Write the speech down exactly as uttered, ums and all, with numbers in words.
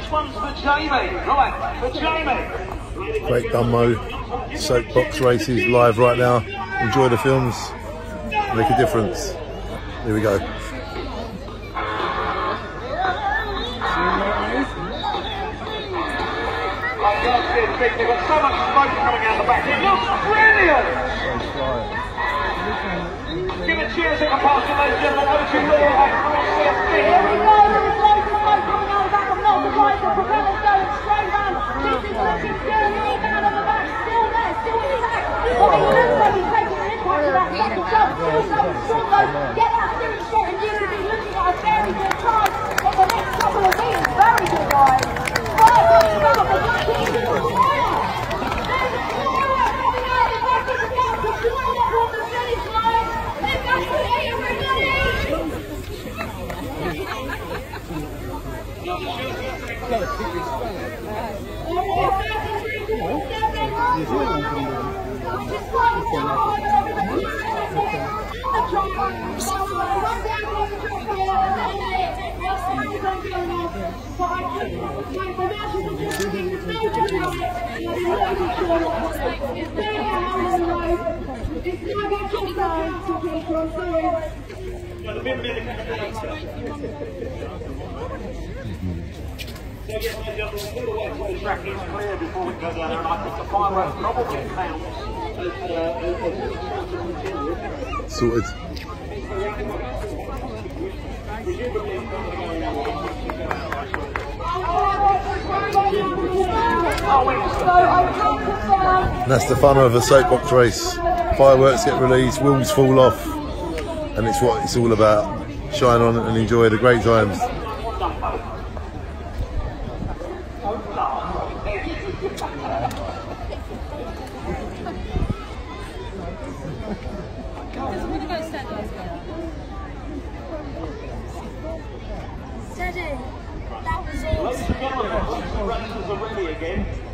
This one's for Jamie. Right, for Jamie. Great Dunmow soapbox races live right now. Enjoy the films. Make a difference. Here we go. They've got so much smoke coming out the back. It looks brilliant! Give a cheers to the past to those gentlemen. Those who know that cross their feet. Here we go, there is loads of smoke coming out the back. I'm not surprised. The propeller's going straight round. This is looking good. All down on the back. Still there, still intact. But he looks like he's taking an impact of that second jump. Still going strong though. Get that steering straight and you could be looking at a very good time in the next couple of meters. Very good, guys. Firework about the back into the fire. There's a firework coming out the back of the gap to join up on the finish line. They've got to hit everybody. So yes, ladies and gentlemen, all the way to the track is clear before we go down there, and I think the firework probably counts as Sorted. And that's the fun of a soapbox race. Fireworks get released, wheels fall off, and it's what it's all about. Shine on and enjoy the great times. Steady. That was awesome. Ladies and gentlemen, the racers are ready again.